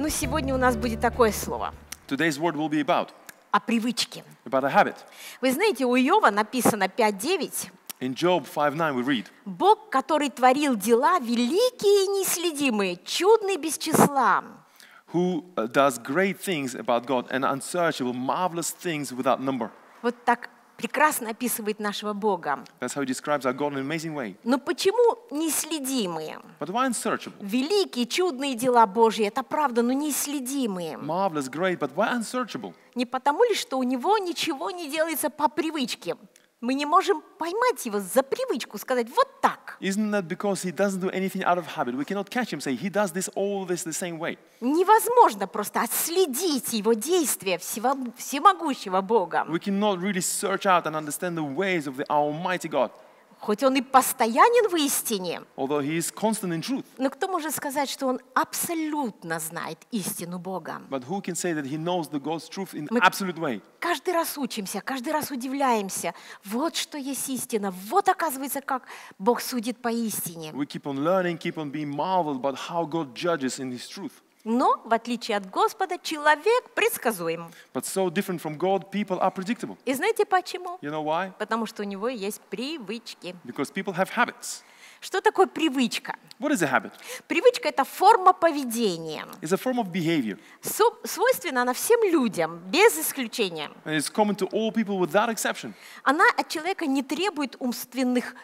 Ну, сегодня у нас будет такое слово Today's word will be о привычке. about a habit. Вы знаете, у Иова написано 5:9. In Job 5:9 we read, Бог, который творил дела великие и неследимые, чудные без числа. who does great things about God and unsearchable, marvelous things without number. Вот так прекрасно описывает нашего Бога. That's how he describes our God in an amazing way. Но почему неследимые? But why unsearchable? Великие, чудные дела Божьи, это правда, но неследимые. Marvelous, great, but why unsearchable? Не потому ли, что у него ничего не делается по привычке? Мы не можем поймать его за привычку, сказать вот так. Isn't that because he doesn't do anything out of habit? We cannot catch him, say he does this, all this the same way. Невозможно просто отследить его действия всемогущего Бога. We cannot really search out and understand the ways of the Almighty God, Хоть он и постоянен в истине, although he is constant in truth. но кто может сказать, что он абсолютно знает истину Бога? But who can say that he knows the God's truth in Мы- absolute way? Каждый раз учимся, каждый раз удивляемся. Вот что есть истина. Вот оказывается, как Бог судит по истине. We keep on learning, keep on being marveled about how God judges in his truth. Но, в отличие от Господа, человек предсказуем. But so different from God, people are predictable. И знаете почему? You know why? Потому что у него есть привычки. Because people have habits. Что такое привычка? What is a habit? Привычка – это форма поведения. It's a form of behavior. Свойственна она всем людям, без исключения. And it's common to all people without exception. Она от человека не требует умственных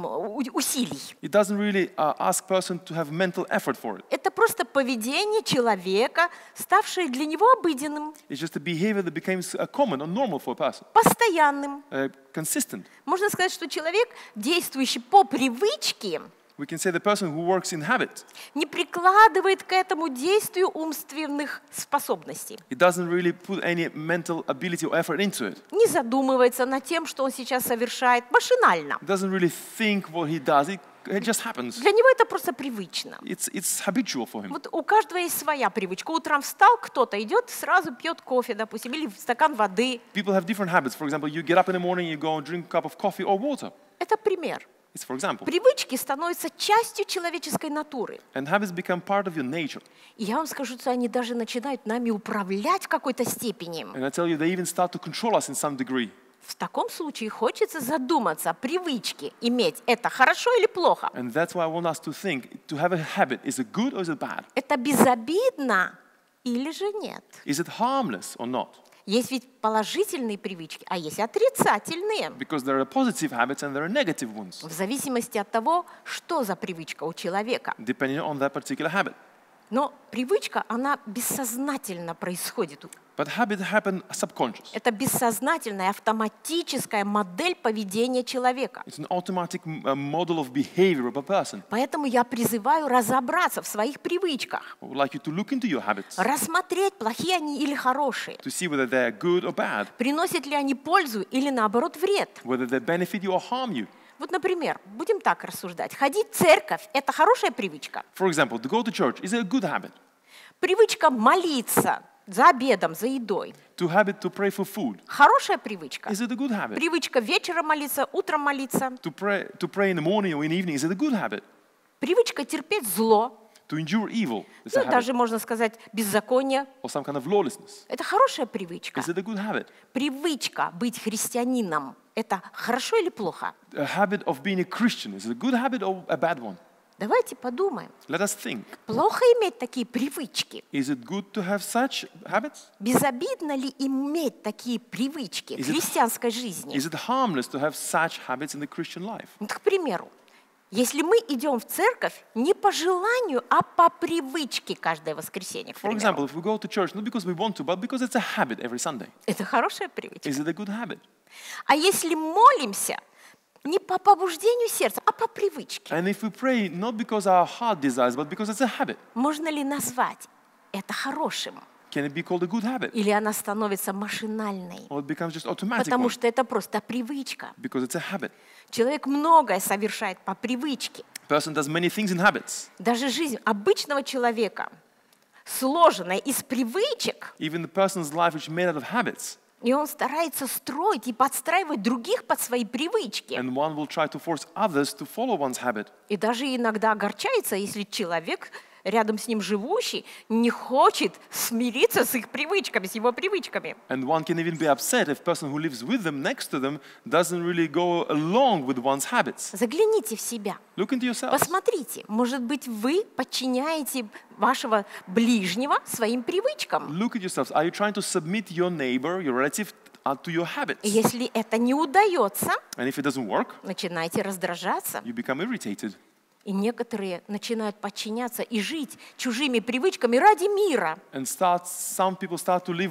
усилий. It doesn't really ask person to have mental effort for it. Это просто поведение человека, ставшее для него обыденным, It's just a behavior that becomes common or normal for a person, постоянным. consistent. Можно сказать, что человек, действующий по привычке, We can say the person who works in habit, не прикладывает к этому действию умственных способностей, it doesn't really put any mental ability or effort into it. не задумывается над тем, что он сейчас совершает машинально. It doesn't really think what he does. It just happens. Для него это просто привычно. It's habitual for him. Вот у каждого есть своя привычка. Утром встал, кто-то идет, сразу пьет кофе, допустим, или стакан воды. People have different habits. For example, you get up in the morning, you go and drink a cup of coffee or water. Это пример. It's for example. Привычки становятся частью человеческой натуры. And habits become part of your nature. И я вам скажу, что они даже начинают нами управлять в какой-то степени. And I tell you, they even start to control us in some degree. В таком случае хочется задуматься о привычке. Иметь это хорошо или плохо? And that's why I want us to think, to have a habit, is it good or is it bad? Это безобидно или же нет? Is it harmless or not? Есть ведь положительные привычки, а есть отрицательные. Because there are positive habits and there are negative ones, В зависимости от того, что за привычка у человека. depending on that particular habit. Но привычка, она бессознательно происходит. But habits happen subconscious. Это бессознательная автоматическая модель поведения человека. It's an automatic model of behavior of a person. Поэтому я призываю разобраться в своих привычках, I would like you to look into your habits рассмотреть, плохие они или хорошие, to see whether they're good or bad, приносят ли они пользу или наоборот вред. whether they benefit you or harm you. Вот, например, будем так рассуждать. Ходить в церковь – это хорошая привычка. For example, to go to church, is it a good habit? Привычка молиться за обедом, за едой To habit to pray for food, – хорошая привычка. is it a good habit? Привычка вечером молиться, утром молиться. To pray in the morning or in the evening, is it a good habit? Привычка терпеть зло, To endure evil, is a ну, habit? даже, можно сказать, беззаконие. Or some kind of lawlessness, Это хорошая привычка. is it a good habit? Привычка быть христианином – это хорошо или плохо? A habit of being a Christian, is it a good habit or a bad one? Давайте подумаем. Let us think. Плохо иметь такие привычки? Is it good to have such habits? Безобидно ли иметь такие привычки в Is it- христианской жизни? Is it harmless to have such habits in the Christian life? Вот, к примеру, если мы идем в церковь не по желанию, а по привычке каждое воскресенье, к For примеру, example, if we go to church, not because we want to, but because it's a habit every Sunday, это хорошая привычка. is it a good habit? А если молимся не по побуждению сердца, а по привычке, And if we pray not because our heart desires, but because it's a habit, можно ли назвать это хорошим? can it be called a good habit? Или она становится машинальной? Or it becomes just automatic Потому one, что это просто привычка. because it's a habit. Человек многое совершает по привычке. Person does many things in habits. Даже жизнь обычного человека, сложенная из привычек, Even the person's life which is made out of habits, и он старается строить и подстраивать других под свои привычки. and one will try to force others to follow one's habit. И даже иногда огорчается, если человек рядом с ним живущий не хочет смириться с их привычками, с его привычками. And one can even be upset if the person who lives with them, next to them, doesn't really go along with one's habits. Загляните в себя. Look into yourselves. Посмотрите, может быть, вы подчиняете вашего ближнего своим привычкам. Look at yourselves. Are you trying to submit your neighbor, your relative, to your habits? И если это не удается, And if it doesn't work, начинайте раздражаться. you become irritated. И некоторые начинают подчиняться и жить чужими привычками ради мира. And some people start to live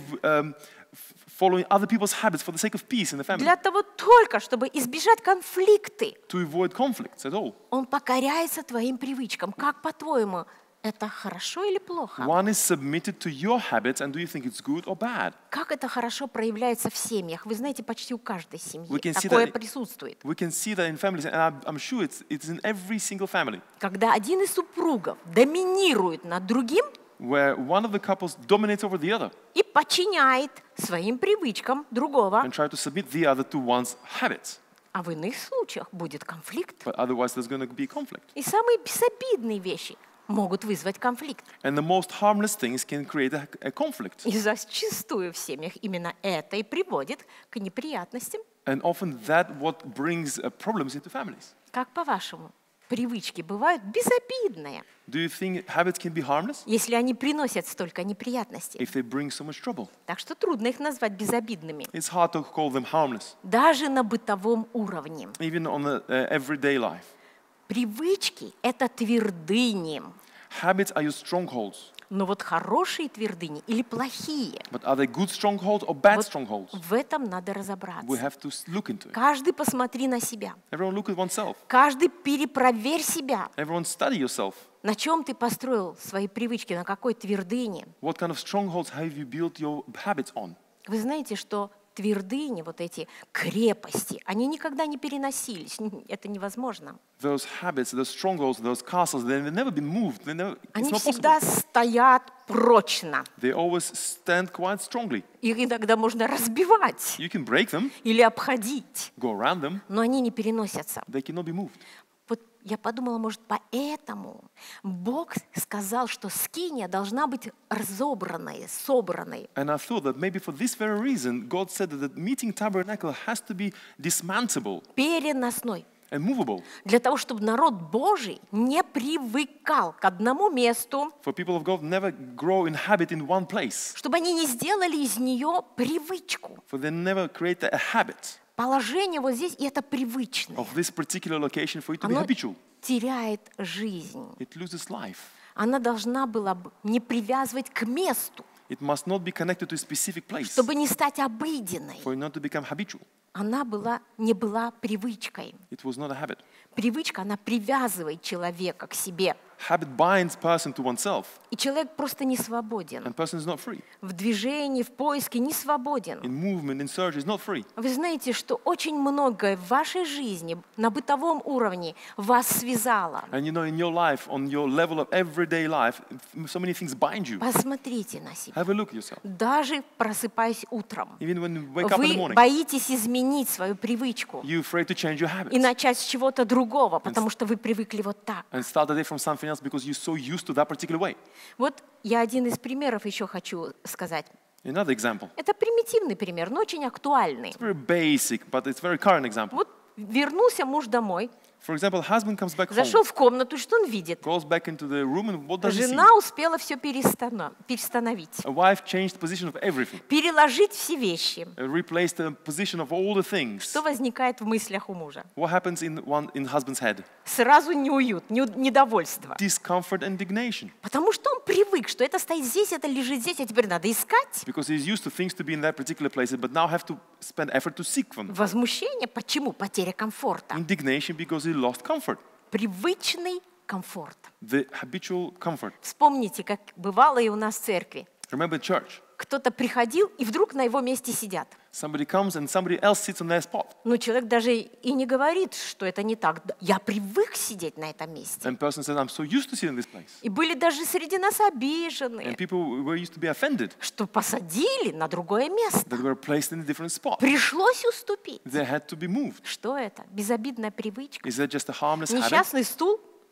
following other people's habits for the sake of peace in the family, Для того только, чтобы избежать конфликты. to avoid conflicts at all. Он покоряется твоим привычкам. Как, по-твоему, это хорошо или плохо? One is submitted to your habits, and do you think it's good or bad? Как это хорошо проявляется в семьях? Вы знаете, почти у каждой семьи We can see такое that- присутствует. We can see that in families, and I'm sure it's in every single family, Когда один из супругов доминирует над другим where one of the couples dominates over the other и подчиняет своим привычкам другого, and try to submit the other to one's habits. а в иных случаях будет конфликт. But otherwise, there's going to be conflict. И самые безобидные вещи могут вызвать конфликт. And the most harmless things can create a conflict. И зачастую в семьях именно это и приводит к неприятностям. And often that what brings problems into families. Как по-вашему, привычки бывают безобидные, Do you think habits can be harmless если они приносят столько неприятностей? if they bring so much trouble? Так что трудно их назвать безобидными. It's hard to call them harmless, Даже на бытовом уровне. even on the everyday life. Привычки — это твердыни. Habits are your strongholds. Но вот хорошие твердыни или плохие, But are they good strongholds or bad strongholds? в этом надо We разобраться. have to look into it. Каждый посмотри на себя. Everyone look at oneself. Каждый перепроверь себя. Everyone study yourself. На чем ты построил свои привычки, на какой твердыне? What kind of strongholds have you built your habits on? Вы знаете, что твердыни, вот эти крепости, они никогда не переносились. Это невозможно. Those habits, those strongholds, those castles, they've never been moved. It's Они not possible. всегда стоят прочно. They always stand quite strongly. Их иногда можно разбивать You can break them, или обходить, go around them, но они не переносятся. they cannot be moved. Вот я подумала, может, поэтому Бог сказал, что скиния должна быть разобранной, собранной. And I thought that maybe for this very reason, God said that the meeting tabernacle has to be dismantleable Переносной. and movable Для того, чтобы народ Божий не привыкал к одному месту, for people of God never grow in habit in one place, чтобы они не сделали из нее привычку. for they never create a habit Положение вот здесь, и это привычное. of this particular location for it to be Оно habitual. теряет жизнь. It loses life. Она должна была бы не привязывать к месту, It must not be connected to a specific place чтобы не стать обыденной. for it not to become habitual. Она не была привычкой. It was not a habit. Привычка, она привязывает человека к себе. Habit binds person to oneself, И человек просто не свободен. and person is not free. В движении, в поиске не свободен. In movement, in search, is not free. Вы знаете, что очень многое в вашей жизни на бытовом уровне вас связало. And you know, in your life, on your level of everyday life, so many things bind you. Посмотрите на себя. Have a look at yourself. Даже просыпаясь утром, Even when you wake up in the вы morning, боитесь изменить свою привычку you're afraid to change your и habits начать с чего-то другого, потому что вы привыкли вот так. and start the day from something else because you're so used to that particular way. Вот я один из примеров еще хочу сказать. Another example. Это примитивный пример, но очень актуальный. It's very basic, but it's a very current example. Вот вернулся муж домой, For example, husband comes back home, зашел в комнату, что он видит? goes back into the room, and what does he see? Жена успела все перестановить, A wife changed the position of everything, переложить все вещи. replaced the position of all the things. Что возникает в мыслях у мужа? What happens in husband's head? Сразу неуют, недовольство. Discomfort and indignation. Потому что он привык, что это стоит здесь, это лежит здесь, а теперь надо искать. Because he's used to things to be in that particular place, but now have to spend effort to seek them. Возмущение. Почему? Потеря комфорта. Indignation because he lost comfort, Привычный комфорт. the habitual comfort. Вспомните, как бывало и у нас в церкви. Remember church. Кто-то приходил, и вдруг на его месте сидят. Somebody comes and somebody else sits on their spot. Но человек даже и не говорит, что это не так. Я привык сидеть на этом месте. And person says, I'm so used to sitting in this place. И были даже среди нас обиженные, And people were used to be offended что посадили на другое место. that were placed in a different spot. Пришлось уступить. They had to be moved. Что это? Безобидная привычка? Is that just a harmless habit? Несчастный стул?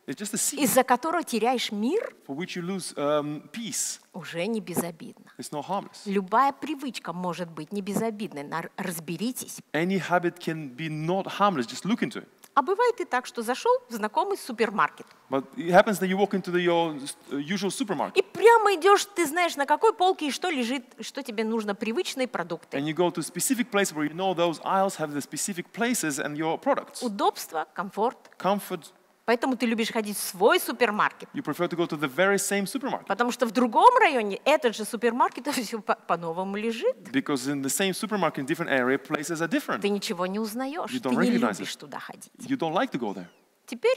It's just a seed из-за которого теряешь мир, for which you lose peace. уже не безобидно. It's not harmless. Любая привычка может быть не безобидной. Разберитесь. Any habit can be not harmless. Just look into it. А бывает и так, что зашел в знакомый супермаркет. But it happens that you walk into your usual supermarket И прямо идешь, ты знаешь, на какой полке и что лежит, что тебе нужно, привычные продукты. and you go to a specific place where you know those aisles have the specific places and your products. Удобство, комфорт. Comfort, Поэтому ты любишь ходить в свой супермаркет. you prefer to go to the very same supermarket Потому что в другом районе этот же супермаркет все по-новому лежит. because in the same supermarket in different area, places are different. Ты ничего не узнаешь, You ты don't не recognize любишь it. туда ходить. You don't like to go there. Теперь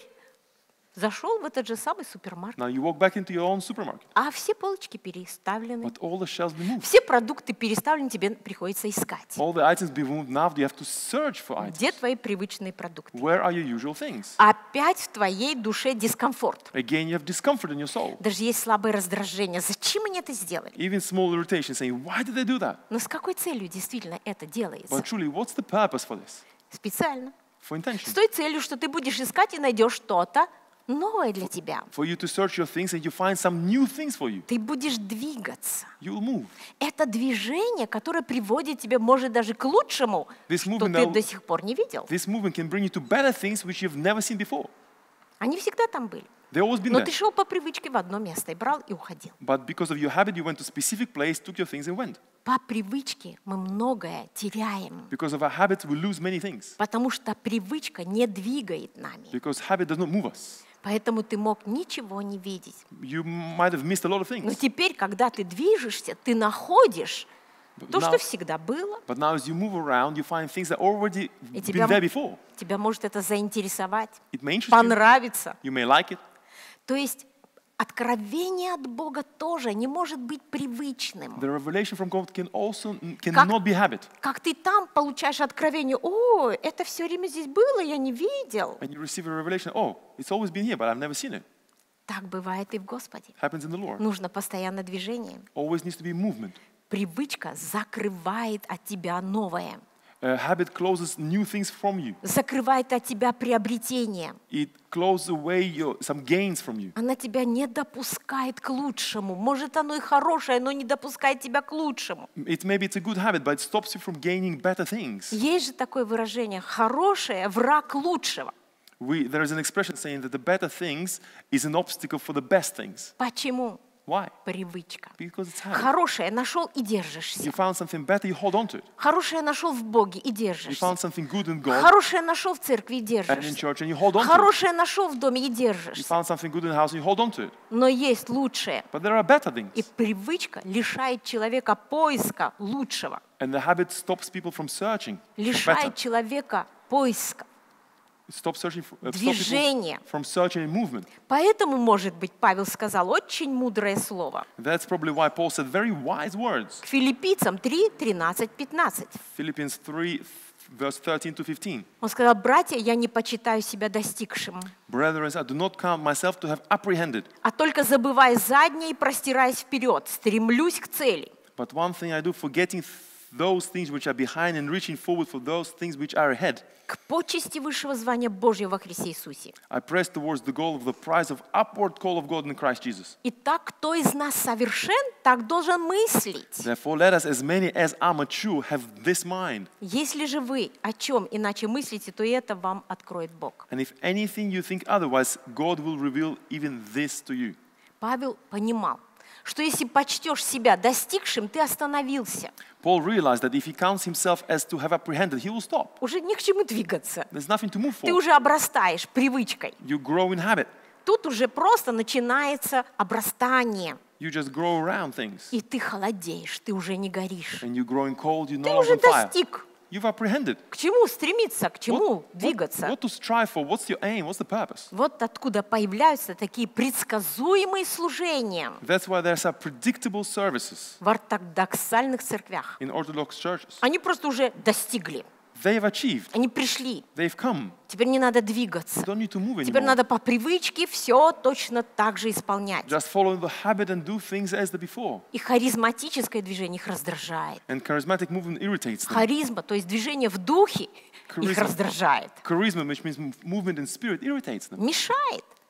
зашел в этот же самый супермаркет, Now you walk back into your own supermarket, а все полочки переставлены. but all the shelves been moved. Все продукты переставлены, тебе приходится искать. All the items be moved. Now you have to search for items. Где твои привычные продукты? Where are your usual things? Опять в твоей душе дискомфорт. Again, you have discomfort in your soul. Даже есть слабое раздражение. Зачем они это сделали? Even small irritation, saying, why did they do that? Но с какой целью действительно это делается? But truly, what's the purpose for this? Специально. For intention. С той целью, что ты будешь искать и найдешь что-то новое для тебя. For you to search your things and you find some new things for you. Ты будешь двигаться. You will move. Это движение, которое приводит тебя, может, даже к лучшему, This что movement, ты now- до сих пор не видел. This movement can bring you to better things which you've never seen before. Они всегда там были. They've always been Но there. ты шел по привычке в одно место и брал и уходил. But because of your habit, you went to a specific place, took your things and went. По привычке мы многое теряем, Because of our habits, we lose many things. потому что привычка не двигает нами. Because habit does not move us. Поэтому ты мог ничего не видеть. You might have missed a lot of Но things. теперь, когда ты движешься, ты находишь то, now- что всегда было. But now as you move around, you find things that already И been there before. тебя может это заинтересовать, It may interest you. понравиться. You may like it. То есть откровение от Бога тоже не может быть привычным. The revelation from God Как- cannot be habit. Как ты там получаешь откровение, о, это все время здесь было, я не видел. And you receive a revelation, oh, it's always been here, but I've never seen it. Так бывает и в Господе. Happens in the Lord. Нужно постоянно движение. Always needs to be movement. Привычка закрывает от тебя новое, A habit closes new things from you. закрывает от тебя приобретение. It closes away some gains from you. Она тебя не допускает к лучшему. Может, оно и хорошее, но не допускает тебя к лучшему. Maybe it's a good habit, but it stops you from gaining better things. Есть же такое выражение «хорошее – враг лучшего». There is an expression saying that the better things is an obstacle for the best things. Почему? Why? Привычка. Because it's habit. Хорошее нашел и держишься. You found something better, you hold on to it. Хорошее нашел в Боге и You держишься. found something good in God Хорошее нашел в церкви и and in держишься. church and you hold on to it. Хорошее нашел в доме и You держишься. found something good in the house and you hold on to it. Но есть лучшее. But there are better things. И привычка лишает человека поиска лучшего. And the habit stops people from searching for better. Лишает человека поиска. It stops searching stops Движения. people from searching and movement. Поэтому, может быть, Павел сказал очень мудрое слово. That's probably why Paul said very wise words. К Филиппийцам 3, 13, 15. Philippians 3, verse 13 to 15. Он сказал: «Братья, я не почитаю себя достигшим, Brethren, I do not count myself to have apprehended, а только забывая заднее и простираясь вперед, стремлюсь к цели». but one thing I do, forgetting those things which are behind and reaching forward for those things which are ahead. К почести высшего звания Божьего во Христе Иисусе. I press towards the goal of the prize of upward call of God in Christ Jesus. Итак, кто из нас совершен, так должен мыслить. Therefore, let us, as many as are mature, have this mind. Если же вы о чем иначе мыслите, то и это вам откроет Бог. And if anything you think otherwise, God will reveal even this to you. Павел понимал, что если почтешь себя достигшим, ты остановился. Paul realized that if he counts himself as to have apprehended, he will stop. Уже ни к чему двигаться. There's nothing to move Ты for. уже обрастаешь привычкой. You grow in habit. Тут уже просто начинается обрастание. You just grow around things. И ты холодеешь, ты уже не горишь. And you're growing cold, you're Ты no longer уже on fire. достиг. You've apprehended. К чему стремиться, к чему What двигаться? to strive for? What's your aim? What's the purpose? Вот откуда появляются такие предсказуемые служения That's why there's some predictable services в ортодоксальных церквях. in Orthodox churches. Они просто уже достигли, They've achieved. они пришли. They've come. Теперь не надо двигаться. You don't need to move Теперь anymore. надо по привычке все точно так же исполнять. Just follow the habit and do things as the before. И харизматическое движение их раздражает. And charismatic movement irritates them. Харизма, то есть движение в духе, их Харизма. раздражает, Charisma, which means movement in spirit, irritates them. мешает.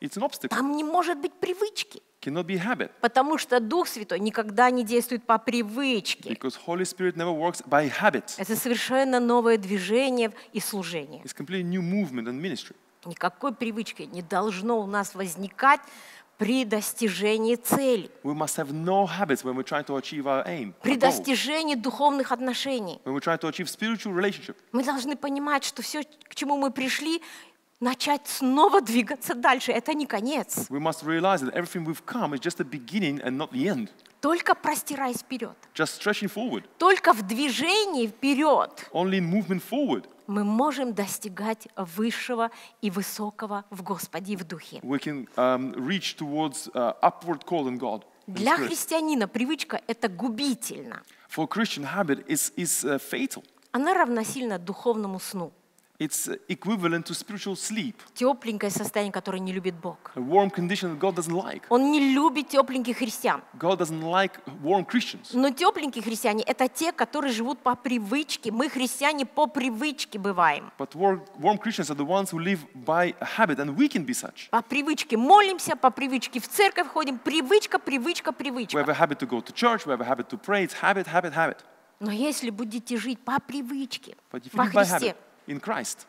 It's an obstacle. Там не может быть привычки, Cannot be a habit. потому что Дух Святой никогда не действует по привычке. Because Holy Spirit never works by habit. Это совершенно новое движение и служение. It's completely new movement and ministry. Никакой привычки не должно у нас возникать при достижении цели, We must have no habits when we're trying to achieve our aim, при our goal. достижении духовных отношений. When we're trying to achieve spiritual relationship. Мы должны понимать, что все, к чему мы пришли, начать снова двигаться дальше. Это не конец. We must realize that everything we've come is just the beginning and not the end. Только простираясь вперед, Just stretching forward. только в движении вперед Only in movement forward мы можем достигать высшего и высокого в Господе и в Духе. we can reach towards upward call in God. in Для Spirit. христианина привычка – это губительно. For a Christian, habit is fatal. Она равносильна духовному сну. It's equivalent to spiritual sleep, Тепленькое состояние, которое не любит Бог. a warm condition that God doesn't like. Он не любит тепленьких христиан. God doesn't like warm Christians. Но тепленькие христиане – это те, которые живут по привычке. Мы, христиане, по привычке бываем. But warm Christians are the ones who live by a habit, and we can be such. По привычке молимся, по привычке в церковь ходим. Привычка, привычка, We have привычка. a habit to go to church, we have a habit to pray. It's habit, habit, habit. Но если будете жить по привычке But if you во live by Христе, habit in Christ,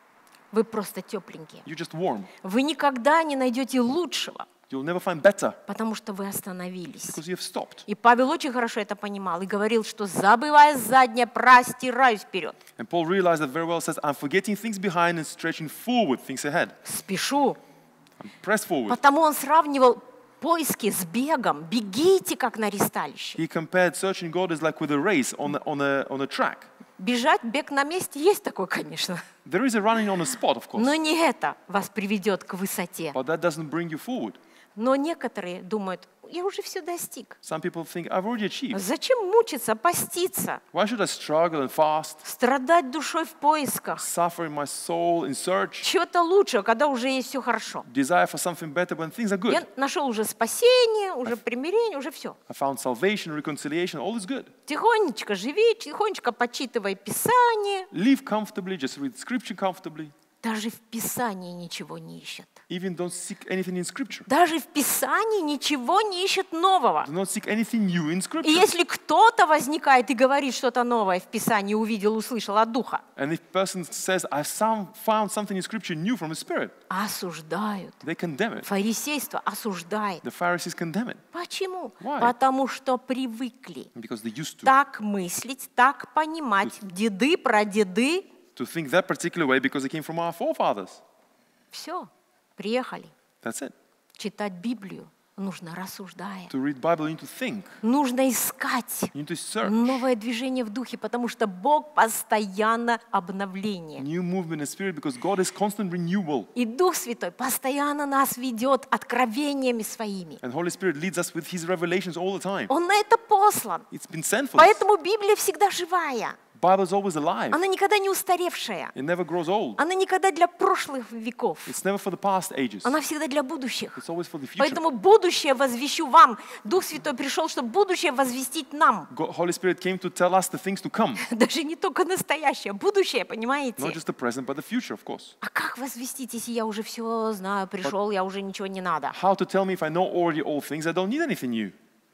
вы просто тепленькие. you're just warm. Вы никогда не найдете лучшего, You'll never find better потому что вы остановились. because you have stopped. И Павел очень хорошо это понимал и говорил, что забывая заднее, простираюсь вперед. And Paul realized that very well, says, I'm forgetting things behind and stretching forward, things ahead. Спешу. Press forward. Потому он сравнивал поиски с бегом. Бегите, как на ристалище. He compared searching God as like with a race on a track. Бежать, бег на месте, есть такое, конечно. There is a running on a spot, of course, Но не это вас приведет к высоте. but that doesn't bring you forward. Но некоторые думают, я уже все достиг. Some people think, I've already achieved. Зачем мучиться, поститься, Why should I struggle and fast, страдать душой в поисках? suffer in my soul in search, Чего-то лучшего, когда уже есть все хорошо. desire for something better when things are Я good? нашел уже спасение, уже примирение, уже все. I found salvation, reconciliation, all is good. Тихонечко живи, тихонечко почитывай Писание. Live comfortably, just read scripture comfortably. Даже в Писании ничего не ищет. Even don't seek anything in scripture. Даже в Писании ничего не ищет нового. Do not seek anything new in И scripture. если кто-то возникает и говорит что-то новое в Писании, увидел, услышал от Духа, And if a person says, I found something in scripture new from the Spirit, осуждают. they condemn it. Фарисейство осуждает. The Pharisees condemn it Почему? Why? Потому что привыкли because they used to так мыслить, так понимать. Деды, прадеды, think that particular way because they came from our forefathers. все, приехали. That's it. Читать Библию нужно рассуждая. To read Bible, you need to think. Нужно искать You need to search. новое движение в духе, потому что Бог постоянно обновление. New movement in spirit because God is constant renewal. И Дух Святой постоянно нас ведет откровениями своими. And Holy Spirit leads us with His revelations all the time. Он на это послан. It's been sent for us. Поэтому Библия всегда живая. Bible is always alive. Она никогда не устаревшая. It never grows old. Она никогда для прошлых веков. It's never for the past ages. Она всегда для будущих. It's always for the future. Поэтому будущее возвещу вам. Дух Святой пришел, чтобы будущее возвестить нам. Holy Spirit came to tell us the things to come. Даже не только настоящее, будущее, Not понимаете? just the present, but the future, of course. А как возвестить, если я уже все знаю, пришел, я уже ничего не надо? How to tell me if I know already all things, I don't need anything new?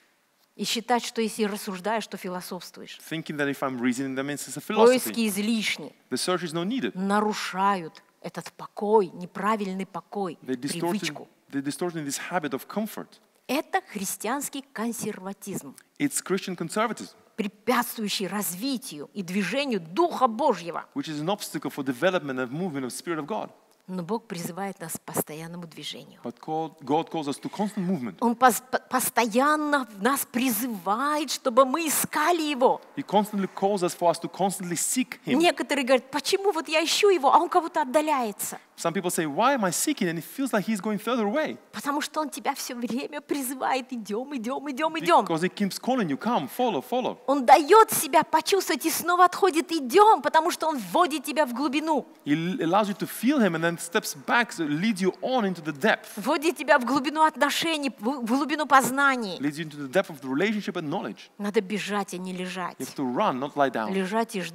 И считать, что если рассуждаешь, то философствуешь. Thinking that if I'm reasoning, that means it's a Поиски philosophy. излишни, The search is not needed. нарушают этот покой, неправильный покой, They привычку. distorting this habit of comfort. Это христианский консерватизм, It's Christian conservatism, препятствующий развитию и движению Духа Божьего. which is an obstacle for development and movement of the Spirit of God. Но Бог призывает нас к постоянному движению. But God calls us to constant movement. Он постоянно нас призывает, чтобы мы искали Его. He constantly calls us for us to constantly seek Him. Некоторые говорят, почему вот я ищу Его, а Он как будто отдаляется? Some people say, why am I seeking? And it feels like He's going further away. Потому что Он тебя все время призывает, идем, идем, идем, идем. Because He keeps calling you, come, follow, follow. Он дает себя почувствовать и снова отходит, идем, потому что Он вводит тебя в глубину. He allows you to feel Him and then steps back, so it leads you on into the depth. Вводит тебя в глубину отношений, в глубину познаний. Leads you into the depth of the relationship and knowledge. Надо бежать, а не лежать. You have to run, not lie down. Лежать и ждать.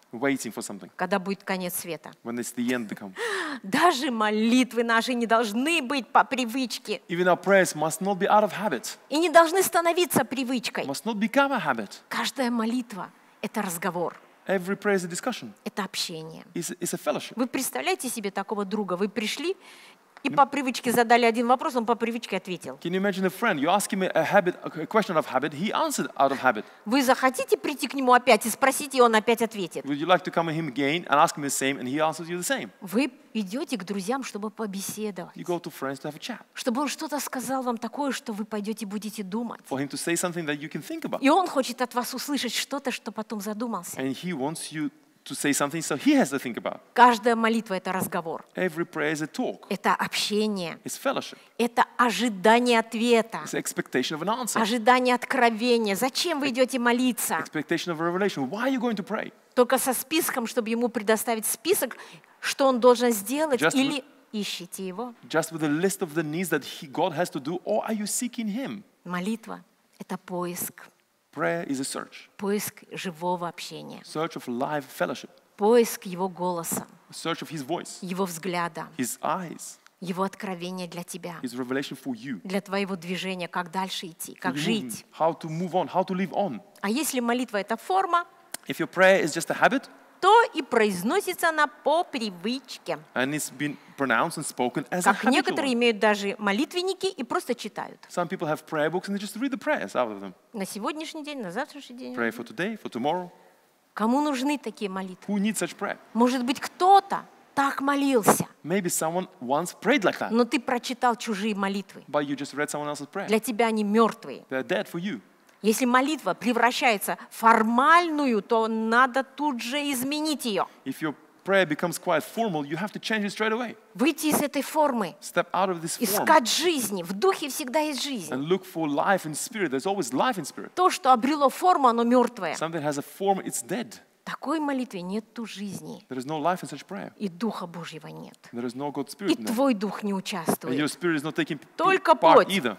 waiting for something, когда будет конец света. when it's the end to come. Даже молитвы наши не должны быть по привычке Even our prayers must not be out of habit, и не должны становиться привычкой. must not become a habit. Каждая молитва – это разговор, Every prayer is a discussion, это общение. it's a fellowship. Вы представляете себе такого друга? Вы пришли и по привычке задали один вопрос, он по привычке ответил. Can you imagine a friend? You ask him a question of habit, he answered out of habit. Вы захотите прийти к нему опять и спросить, и он опять ответит? Would you like to come at him again and ask him the same, and he answers you the same? Вы идете к друзьям, чтобы побеседовать, You go to friends to have a chat, чтобы он что-то сказал вам такое, что вы пойдете и будете думать. for him to say something that you can think about. И он хочет от вас услышать что-то, что потом задумался. And he wants you to say something, so he has to think about. Каждая молитва – это разговор, Every prayer is a talk, это общение, it's fellowship, это ожидание ответа, it's expectation of an answer, ожидание откровения. Зачем вы идете молиться? expectation of a revelation. Why are you going to pray? Только со списком, чтобы ему предоставить список, что он должен сделать, Just или ищите его? Just with a list of the needs that God has to do, or are you seeking him? Молитва – это поиск, Prayer is a search, поиск живого общения, search of live fellowship, поиск его голоса, a search of his voice, его взгляда, his eyes, его откровения для тебя, his revelation for you. для твоего движения, как дальше идти, For как your жить. movement, how to move on, how to live on. А если молитва – это форма, If your prayer is just a habit то и произносится она по привычке. and it's been pronounced and spoken as a Как habitual некоторые one. имеют даже молитвенники и просто читают. Some people have prayer books and they just read the prayers out of them. На сегодняшний день, на завтрашний день. Pray for today, for tomorrow. Кому нужны такие молитвы? Who needs such prayer? Может быть, кто-то так молился, Maybe someone once prayed like that, но ты прочитал чужие молитвы. but you just read someone else's prayer. Для тебя они мертвые. They're dead for you. Если молитва превращается в формальную, то надо тут же изменить ее. If your prayer becomes quite formal, you have to change it straight away. Выйти из этой формы, Step out of this form искать жизни. В духе всегда есть жизнь. and look for life in spirit. There's always life in spirit. То, что обрело форму, оно мертвое. Something has a form, it's dead. Такой молитве нету жизни. There is no life in such prayer. И Духа Божьего нет. There is no God's И spirit in there. твой дух не And your участвует. spirit is not taking Только part плоть. either.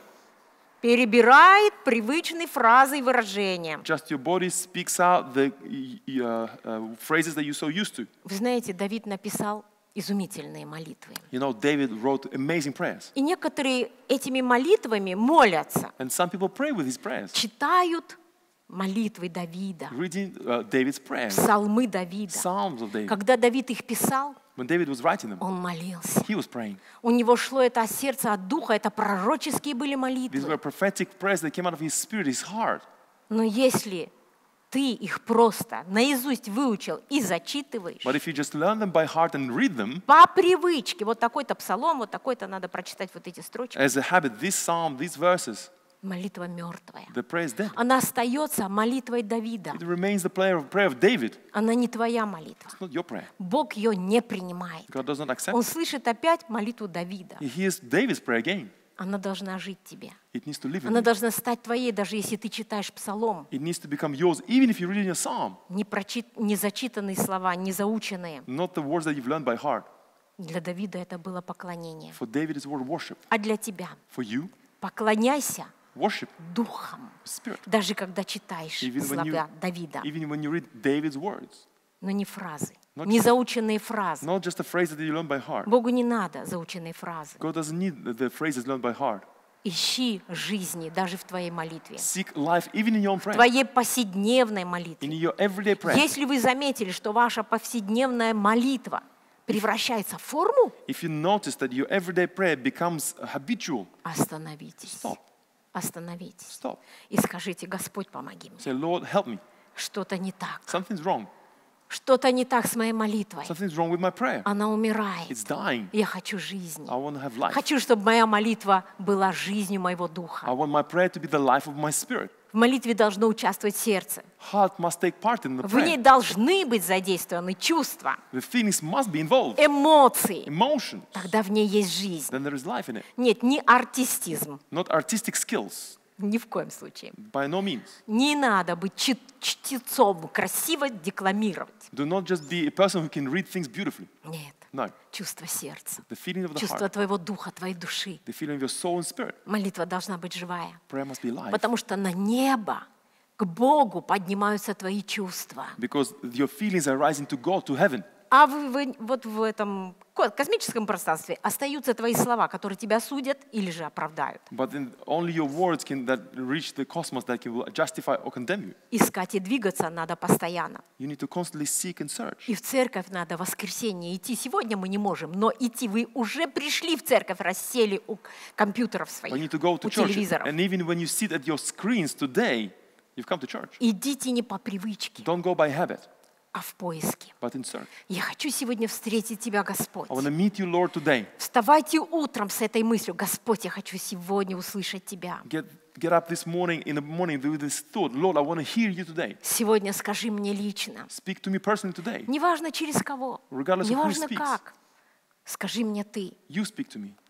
Перебирает привычные фразы и выражения. Just your body speaks out the phrases that you're so used to. Вы знаете, Давид написал изумительные молитвы. You know, David wrote amazing prayers. И некоторые этими молитвами молятся, And some people pray with his prayers. читают молитвы Давида, Reading David's prayers, псалмы Давида. Psalms of David. Когда Давид их писал, When David was writing them, он молился. he was praying. У него шло это от сердца, от духа, это пророческие были These молитвы. were prophetic prayers that came out of his spirit, his heart. Но если ты их просто наизусть выучил и зачитываешь, But if you just learn them by heart and read them по привычке, вот такой-то псалом, вот такой-то надо прочитать вот эти строчки, as a habit, this psalm, these verses, молитва мертвая. the prayer is dead. Она остается молитвой Давида. It remains the prayer of David. Она не твоя молитва. It's not your prayer. Бог ее не принимает. God does not accept Он it. слышит опять молитву Давида. He hears David's prayer again. Она должна жить тебе. It needs to live in Она you. должна стать твоей, даже если ты читаешь псалом. It needs to become yours, even if you read in a psalm, Не зачитанные слова, не заученные. not the words that you've learned by heart. Для Давида это было поклонение. For David, it's word worship. А для тебя? For you, Поклоняйся worship духом, spirit. даже когда читаешь Even when you- слова Давида, Even when you read David's words, но не фразы, Not не just- заученные фразы. not just a phrase that you learn by heart. Богу не надо заученные фразы. God doesn't need the phrases learned by heart. Ищи жизни даже в твоей молитве, Seek life even in your own в prayer, твоей повседневной in молитве. your everyday prayer. Если вы заметили, что ваша повседневная молитва превращается в форму, If you notice that your everyday prayer becomes habitual, остановитесь. stop, Остановитесь. stop. И скажите: Господь, помоги мне. Say, Lord, help me. Что-то не так. Something's wrong. Что-то не так с моей молитвой. Something's wrong with my prayer. Она умирает. It's dying. Я хочу жизни. I want to have life. Хочу, чтобы моя молитва была жизнью моего I духа. want my prayer to be the life of my spirit. В молитве должно участвовать сердце. Heart must take part in the В ней prayer. должны быть задействованы чувства, The feelings must be involved. эмоции. Emotions. Тогда в ней есть жизнь. Then there is life in it. Нет, не артистизм. Not artistic skills. Ни в коем случае. By no means. Не надо быть чтецом, красиво декламировать. Do not just be a person who can read things beautifully. Нет. No. Чувство сердца. The feeling of the Чувство heart. твоего духа, твоей души. The feeling of your soul and spirit. Молитва должна быть живая. Prayer must be live. Потому что на небо К Богу поднимаются твои чувства. because your feelings are rising to God, to heaven. А вот в этом космическом пространстве остаются твои слова, которые тебя судят или же оправдают. But then only your words can that reach the cosmos that can will justify or condemn you. Искать и двигаться надо постоянно. You need to constantly seek and search. И в церковь надо в воскресенье идти. Сегодня мы не можем, но идти. Вы уже пришли в церковь, рассели у компьютеров But you своих, need to go to у church. телевизоров. And even when you sit at your screens today, you've come to church. Идите не по привычке, Don't go by habit, а в поиске. but in search. Я хочу сегодня встретить Тебя, Господь. I want to meet you, Lord, today. Вставайте утром с этой мыслью. Господь, я хочу сегодня услышать Тебя. Get up this morning, in the morning, with this thought, Lord, I want to hear you today. Сегодня скажи мне лично. Speak to me personally today. Неважно через кого, Regardless of who неважно speaks. как. Скажи мне Ты. You speak to me.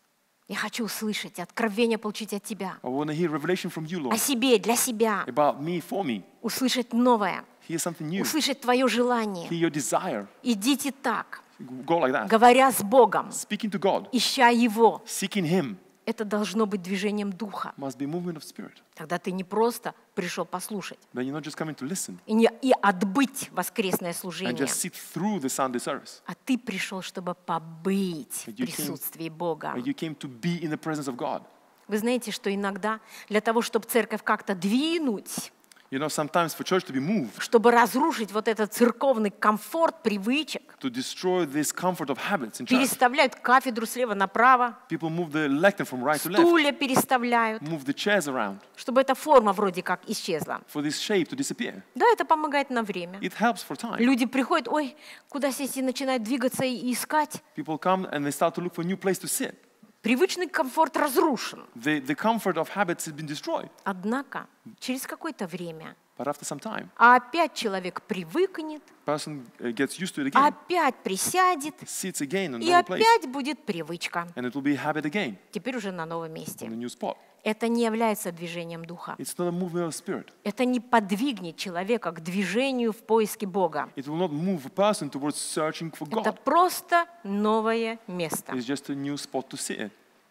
Я хочу услышать, откровение получить от Тебя. I want to hear revelation from you, О Lord, себе, для себя. about me, for me. Услышать новое. Hear something new. Услышать Твое желание. Hear your desire. Идите так, Go like that. говоря с Богом, Speaking to God, ища Его. seeking Him, Это должно быть движением духа. must be movement of spirit. Тогда ты не просто пришел послушать Then you're not just coming to listen и отбыть воскресное and служение, just sit through the Sunday service. а ты пришел, чтобы побыть в But you came- присутствии Бога. But you came to be in the presence of God. Вы знаете, что иногда для того, чтобы церковь как-то двинуть, You know, sometimes for church to be moved, чтобы разрушить вот этот церковный комфорт привычек, to destroy this comfort of habits in church, переставляют кафедру слева направо, people move the lectern from right to left, стулья переставляют, move the chairs around чтобы эта форма вроде как исчезла. for this shape to disappear. Да, это помогает на время. It helps for time. Люди приходят, ой, куда сесть, и начинают двигаться и искать. People come and they start to look for a new place to sit. Привычный комфорт разрушен. The comfort of habits has been destroyed. Однако через какое-то время But after some time, опять человек привыкнет, person gets used to it again, опять присядет, sits again in и another place, опять будет привычка. and it will be a habit again Теперь уже на новом on месте. a new spot. Это не является движением духа. It's not a movement of spirit. Это не подвигнет человека к движению в поиске Бога. It will not move a person towards searching for Это God. просто новое место. It's just a new spot to sit in.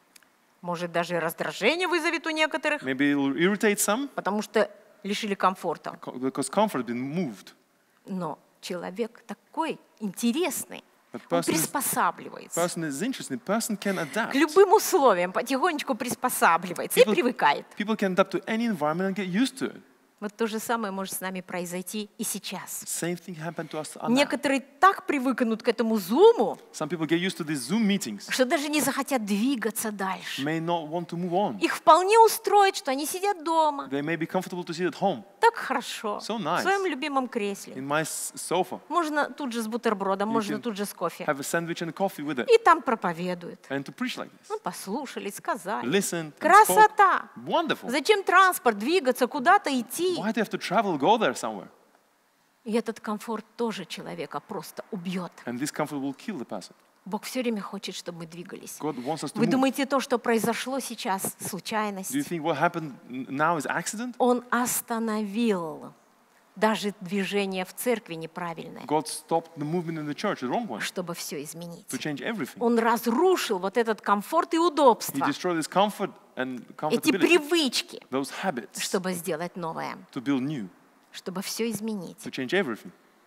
Может, даже и раздражение вызовет у некоторых, Maybe it will irritate some потому что лишили комфорта. because comfort has been moved. Но человек такой интересный, But он person is- приспосабливается. Person is interesting. Person can adapt. К любым условиям потихонечку приспосабливается и People- привыкает. People can adapt to any environment and get used to it. Вот то же самое может с нами произойти и сейчас. Same thing happened to us. Now. Некоторые так привыкнут к этому зуму, Some people get used to these Zoom meetings, что даже не захотят двигаться дальше. may not want to move on. Их вполне устроит, что они сидят дома. They may be comfortable to sit at home Так хорошо. So nice. В своем любимом кресле. in my sofa, Можно тут же с бутербродом, можно can тут же с кофе. have a sandwich and a coffee with it, И там проповедуют. and to preach like this. Ну, послушали, сказали. Listen, and spoke. Красота! Wonderful. Зачем транспорт, двигаться, куда-то идти? Why do you have to travel, go there somewhere? И этот комфорт тоже человека просто убьет. And this comfort will kill the person. Бог все время хочет, чтобы мы двигались. God wants us to Вы move. думаете, то, что произошло сейчас, Do you случайность? think what happened now is accident? Он остановил даже движение в церкви неправильное, God stopped the movement in the church, the wrong one, чтобы все изменить. to change everything. Он разрушил вот этот комфорт и He удобство, destroyed this comfort and эти comfortability, привычки, those habits, чтобы сделать новое, to build new, чтобы все изменить. to change everything.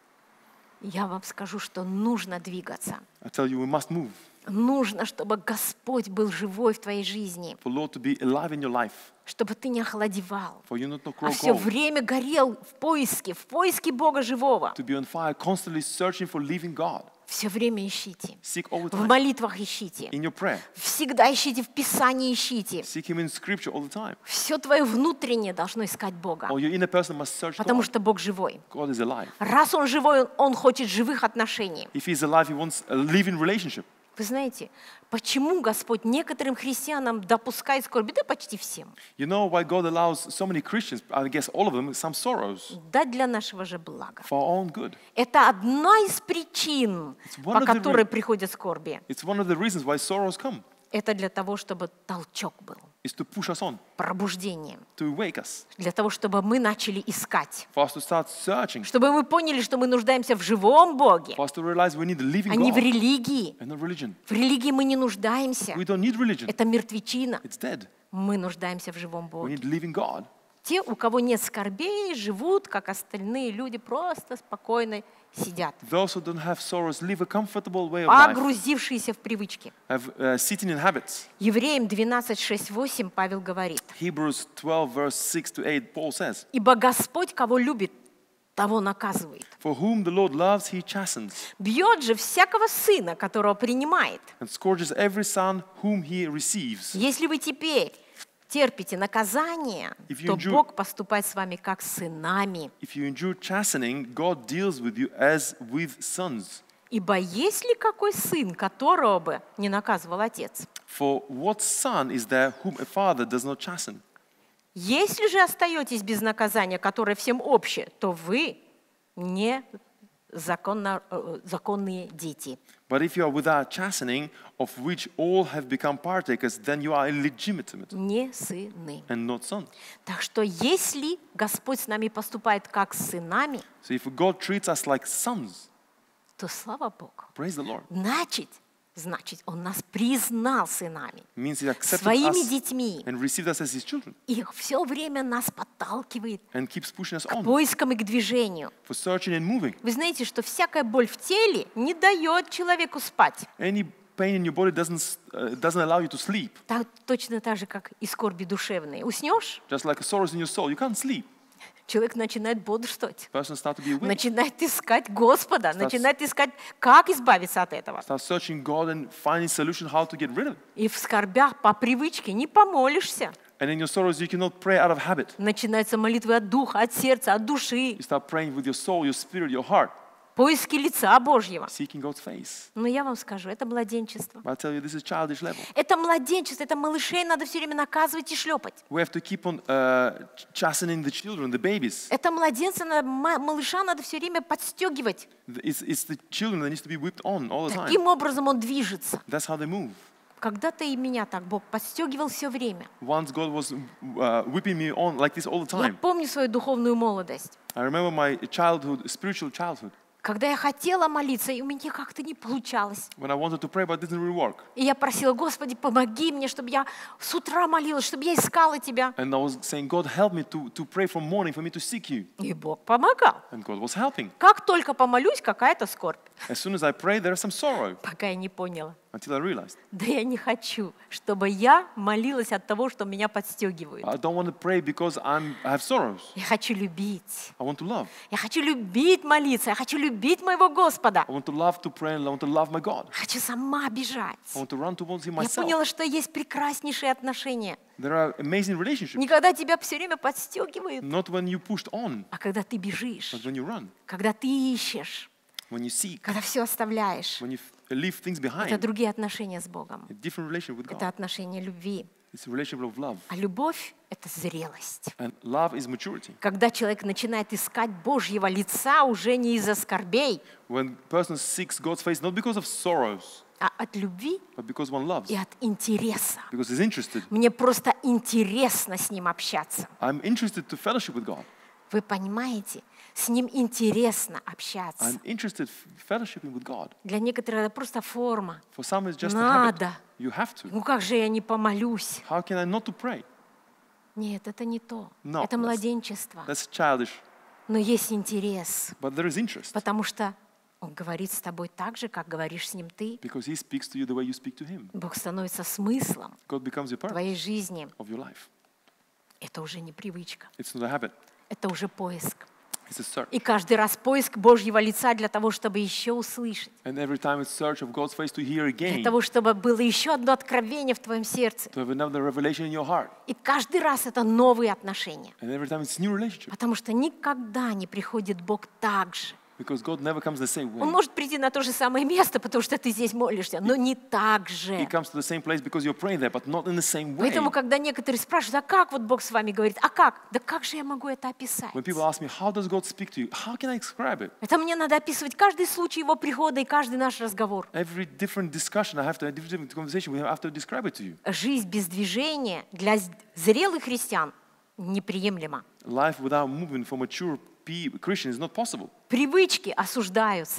Я вам скажу, что нужно двигаться. I tell you, we must move Нужно, чтобы Господь был живой в твоей жизни, for Lord to be alive in your life, чтобы ты не охладевал, for you not to а grow все cold, время горел в поиске Бога живого. to be on fire, constantly searching for living God. Все время ищите. Seek all the В time молитвах ищите. in your prayer. Всегда ищите в Писании, ищите. Seek Him in Scripture all the time. Все твое внутреннее должно искать Бога, Or your inner person must search потому God. что Бог живой. God is alive. Раз Он живой, Он хочет живых отношений. If He's alive, He wants a living relationship. Вы знаете, почему Господь некоторым христианам допускает скорби? Да почти всем. You know why God allows so many Christians, I guess all of them, some sorrows Да для нашего же блага. for our own good. Это одна из причин, It's one по of the которой приходят скорби. It's one of the reasons why sorrows come, Это для того, чтобы толчок был, is to push us on, пробуждение. to wake us, Для того, чтобы мы начали искать. for us to start searching, Чтобы мы поняли, что мы нуждаемся в живом Боге, for us to realize we need a living а не в God религии. and not religion. В религии мы не нуждаемся. We don't need religion. Это мертвечина. It's dead. Мы нуждаемся в живом We Боге. need living God. Те, у кого нет скорбей, живут, как остальные люди, просто спокойно сидят, Those who don't have sorrows live a comfortable way of life, погрузившиеся в привычки. sitting in habits. Евреям 12, 6, 8 Павел говорит: Hebrews 12, verse 6 to 8, Paul says, «Ибо Господь, кого любит, того наказывает. For whom the Lord loves, he chastens, Бьет же всякого сына, которого принимает. and scourges every son whom he receives. Если вы теперь терпите наказание, If you то endure- Бог поступает с вами как с сынами. If you endure chastening, God deals with you as with sons. Ибо есть ли какой сын, которого бы не наказывал отец? For what son is there whom a father does not chasten? Если же остаетесь без наказания, которое всем общее, то вы не законные дети». But if you are without chastening, of which all have become partakers, then you are illegitimate Не сыны. and not sons. Так что если Господь с нами поступает как с сынами, So if God treats us like sons, то слава Богу. praise the Lord. Значит, Он нас признал сынами, It means He accepted своими us детьми, and received us as His children и все время нас подталкивает and keeps pushing us к on поискам и к движению. for searching and moving. Вы знаете, что всякая боль в теле не дает человеку спать. Any pain in your body doesn't allow you to sleep. Точно так же, как и скорби душевные. Уснешь, Just like sorrows in your soul, you can't sleep. человек начинает бодрствовать, Person start to be awake, начинает искать Господа, начинает искать, как избавиться от этого. start searching God and finding solution how to get rid of it. И в скорбях по привычке не помолишься. And in your sorrows, you cannot pray out of habit. Начинаются молитвы от духа, от сердца, от души, You start praying with your soul, your spirit, your heart, поиски лица Божьего. seeking God's face. Но я вам скажу, это младенчество. But I tell you, this is childish level. Это младенчество, это малышей надо все время наказывать и шлепать. We have to keep on chastening the children, the babies. Это младенца, малыша надо все время подстегивать. It's the children that needs to be whipped on all the time. Таким образом он движется. That's how they move. Когда-то и меня так Бог подстегивал все время. Once God was whipping me on like this all the Я time. помню свою духовную молодость. I remember my childhood, spiritual childhood, Когда я хотела молиться, и у меня как-то не получалось. when I wanted to pray, but it didn't really work. И я просила: Господи, помоги мне, чтобы я с утра молилась, чтобы я искала Тебя. And I was saying, God, help me to pray from morning for me to seek you. И Бог помогал. And God was helping. Как только помолюсь, какая-то скорбь. As soon as I pray, there is some sorrow Пока я не поняла. until I realized. Да я не хочу, чтобы я молилась от того, что меня подстегивают. I don't want to pray because I have sorrows. Я хочу любить. I want to love. Я хочу любить молиться. Я хочу любить моего Господа. I want to love to pray and I want to love my God. Хочу сама бежать. I want to run towards Him Я myself. поняла, что есть прекраснейшие отношения. There are amazing relationships. Не когда тебя все время подстегивают, Not when you pushed on, а когда ты бежишь, but when you run, когда ты ищешь, when you seek, когда все оставляешь. when you leave things Это behind. другие отношения с Богом. A different relationship with Это God. отношения любви. It's a relationship of love. А любовь — это зрелость. And love is maturity. Когда человек начинает искать Божьего лица уже не из-за скорбей, When a person seeks God's face, not because of sorrows, а от любви but because one loves, и от интереса. because he's interested. Мне просто интересно с ним общаться. I'm interested to fellowship with God. Вы понимаете? С ним интересно общаться. I'm interested fellowshipping with God. Для некоторых это просто форма. For some, it's just a habit. Надо. You have to. Ну как же я не помолюсь? How can I not to pray? Нет, это не то. No, Это младенчество. That's childish. Но есть интерес, But there is interest потому что Он говорит с тобой так же, как говоришь с Ним ты. because He speaks to you the way you speak to Him. Бог становится смыслом God becomes your purpose твоей жизни. of your life. Это уже не привычка, It's not a habit. это уже поиск. It's a search. И каждый раз поиск Божьего лица для того, чтобы еще услышать, And every time it's search of God's face to hear для again, того, чтобы было еще одно откровение в твоем сердце. to have another revelation in your heart. И каждый раз это новые отношения, And every time it's new relationship потому что никогда не приходит Бог так же. because God never comes the same Он way. может прийти на то же самое место, потому что ты здесь молишься, но не так He же. comes to the same place because you're praying there, but not in the same way. Поэтому, когда некоторые спрашивают: а как вот Бог с вами говорит? А как? Да как же я могу это описать? When people ask me, how does God speak to you? How can I describe it? Это мне надо описывать каждый случай Его прихода и каждый наш разговор. Every different discussion I have to, every different conversation we have to describe it to you. Жизнь без движения для зрелых христиан неприемлема. Life without movement for mature Christians is not possible. Привычки осуждаются.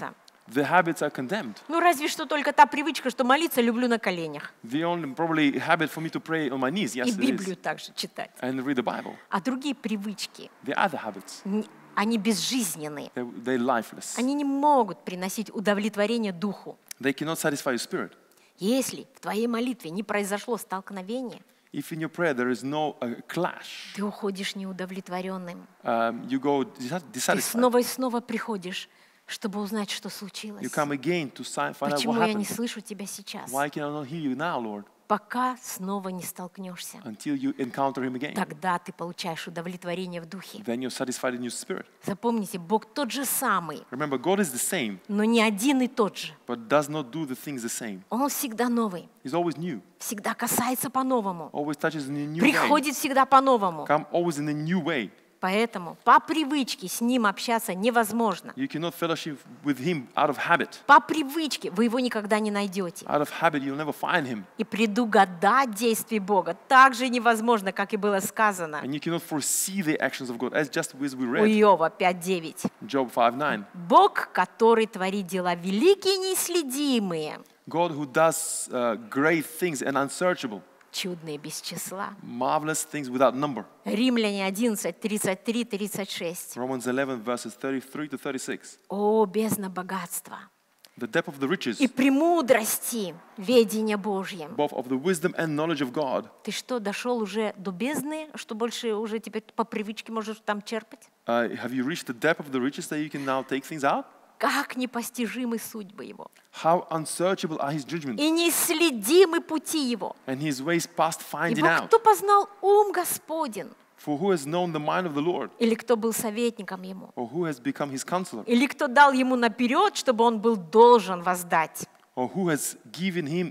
the habits are condemned. Ну, разве что только та привычка, что молиться люблю на коленях. The only probably habit for me to pray on my knees, yes, И it Библию is, также читать. and read the Bible. А другие привычки, The other habits, они безжизненные. they're lifeless. Они не могут приносить удовлетворение духу. They cannot satisfy your spirit. Если в твоей молитве не произошло столкновение, If in your prayer there is no clash, ты уходишь неудовлетворенным. you go Ты dissatisfied. снова и снова приходишь, чтобы узнать, что You случилось. come again to find out Почему what я не happened. слышу тебя сейчас? Why can I not hear you now, Lord? Пока снова не столкнешься. Until you encounter Him again. Тогда ты получаешь удовлетворение в духе. Then you're satisfied in your spirit. Запомните, Бог тот же самый, Remember, God is the same, но не один и тот же. but does not do the things the same. Он всегда новый, He's always new, всегда касается по-новому, always touches in a new way. приходит всегда по-новому. Come always in a new way. Поэтому по привычке с Ним общаться невозможно. You cannot fellowship with Him out of habit. По привычке вы Его никогда не найдете. Out of habit, you'll never find Him. И предугадать действия Бога так же невозможно, как и было сказано And you cannot foresee the actions of God, as just as we у read Иова 5:9. Job 5:9. Бог, который творит дела великие и неисследимые, God who does great things and unsearchable, чудные без числа. marvelous things without number. Римляне 11, 33, 36. Romans 11 verses 33 to 36. О, бездна богатства The depth of the riches, и премудрости ведения Божьем. both of the wisdom and knowledge of God. Ты что, дошел уже до бездны, что больше уже теперь по привычке можешь там черпать? Have you reached the depth of the riches that you can now take things out? Как непостижимы судьбы Его, How unsearchable are His judgments и неисследимы пути Его. and His ways past finding Ибо out. кто познал ум Господен? For who has known the mind of the Lord, Или кто был советником Ему? or who has become His counselor, Или кто дал Ему наперед, чтобы Он был должен воздать? or who has given Him,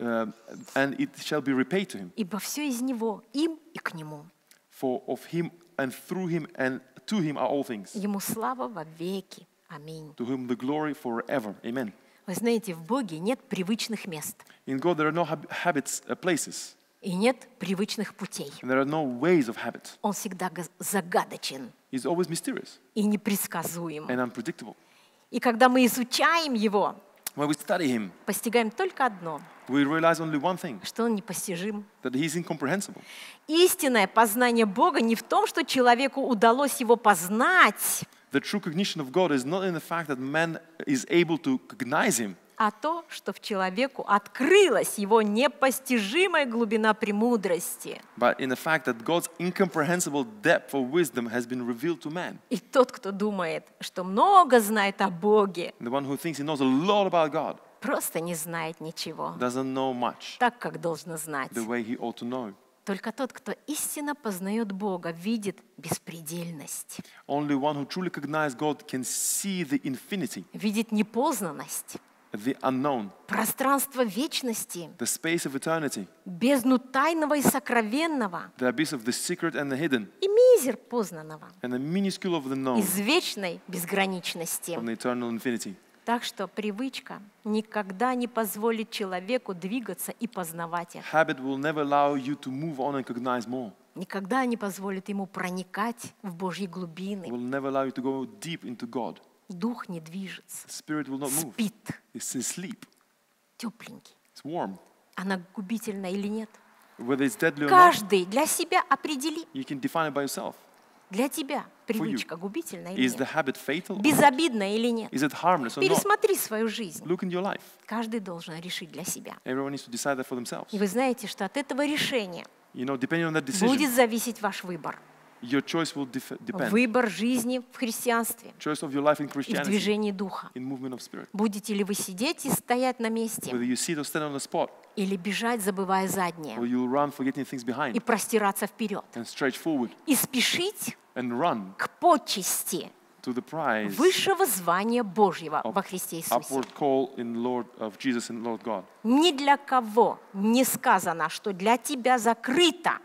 and it shall be repaid to Him? Ибо все из Него, им и к Нему. For of Him and through Him and to Him are all things, Ему слава во веки. Аминь. to whom the glory forever. Amen. Вы знаете, в Боге нет привычных мест In God there are no habits, places, и нет привычных путей. and there are no ways of habit. Он всегда загадочен He's always mysterious и непредсказуем. and unpredictable. И когда мы изучаем Его, When we study Him, постигаем только одно, we realize only one thing, что Он непостижим. that He's incomprehensible. Истинное познание Бога не в том, что человеку удалось Его познать, The true cognition of God is not in the fact that man is able to cognize Him, а то, что в человеку открылась Его непостижимая глубина премудрости. but in the fact that God's incomprehensible depth of wisdom has been revealed to man. И тот, кто думает, что много знает о Боге, The one who thinks he knows a lot about God просто не знает ничего, doesn't know much так, как должно знать. the way he ought to know. Только тот, кто истинно познает Бога, видит беспредельность, Only one who truly cognizes God can see the infinity, видит непознанность, the unknown, пространство вечности, the space of eternity, бездну тайного и сокровенного, the abyss of the secret and the hidden, и мизер познанного, and the minuscule of the known из вечной безграничности. from the eternal infinity. Так что привычка никогда не позволит человеку двигаться и познавать это. Habit will never allow you to move on and cognize more. Никогда не позволит ему проникать в Божьи It глубины. will never allow you to go deep into God. Дух не движется, The spirit will not move. спит, It's asleep. тепленький. It's warm. Она губительна или нет? Whether it's deadly or not, Каждый для себя определи. you can define it by yourself. Для тебя привычка губительна или Is the нет? habit fatal? Or not? Безобидна или нет? Is it harmless or not? Пересмотри свою жизнь. Look in your life. Каждый должен решить для себя. Everyone needs to decide that for themselves. И вы знаете, что от этого решения You know, depending on that будет decision, зависеть ваш выбор. your choice will depend. Выбор жизни в христианстве, Choice of your life in и в Christianity, движении духа. in movement of spirit. Будете ли вы сидеть и стоять на месте, Whether you sit or stand on the spot, или бежать, забывая or заднее, you'll run forgetting things и behind простираться вперед, and stretch forward и спешить and run к почести to the prize высшего звания Божьего во Христе Иисусе. upward call in Lord of Jesus and Lord God. Ни для кого не сказано, что для тебя закрыто.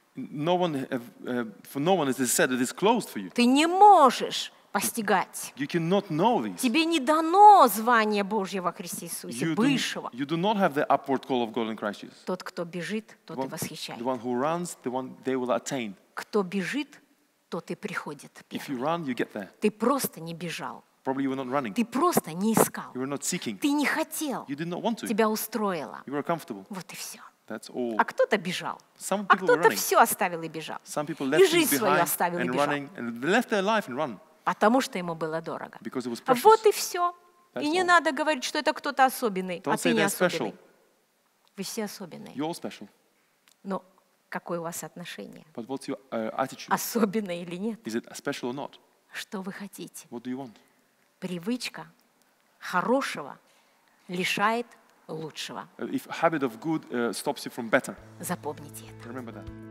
For no one is it said that it's closed for you. Ты не можешь постигать. You cannot know these. Тебе не дано звание Божье во Христе Иисусе, высшего. You do not have the upward call of God in Christ Jesus. Тот, кто бежит, тот и The восхищает. one who runs, the one they will attain. Кто бежит, тот и приходит If первым. you run, you get there. Ты просто не бежал. Probably you were not running. Ты просто не искал. You were not seeking. Ты не хотел. You did not want to. Тебя устроило. You were comfortable. Вот и все. That's all. А кто-то бежал. Some А people were кто-то running. все оставил и бежал. Some people И left things жизнь свою behind оставил и and бежал. running, and they left their life and run Потому что ему было дорого. because it was А precious. вот и все. That's И не all. надо говорить, что это кто-то особенный, а Don't ты say не they're особенный. special. Вы все особенные. You're all special. Но какое у вас отношение? But what's your attitude? Особенное или нет? Is it special or not? Что вы хотите? What do you want? Привычка хорошего лишает лучшего. If a habit of good stops you from better, Запомните это. remember that.